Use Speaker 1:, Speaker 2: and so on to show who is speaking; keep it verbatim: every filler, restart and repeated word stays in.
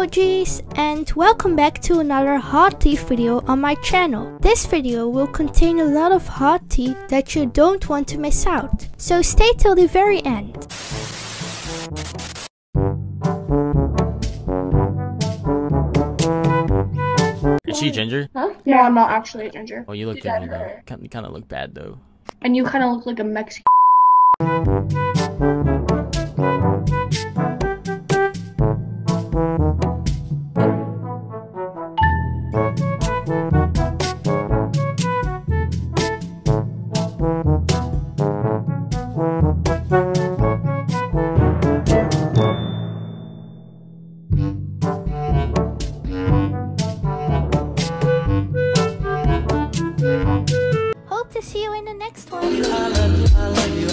Speaker 1: emojis, and welcome back to another hot tea video on my channel. This video will contain a lot of hot tea that you don't want to miss out, so stay till the very end.
Speaker 2: Is she ginger?
Speaker 3: Huh? No, I'm not actually a ginger.
Speaker 2: Oh, you look
Speaker 3: Do that
Speaker 2: ginger
Speaker 3: to
Speaker 2: though.
Speaker 3: her.
Speaker 2: Kind, kind of look bad though.
Speaker 3: And you kind of look like a Mexican.
Speaker 1: Hope to see you in the next one.
Speaker 4: I love you, I love you,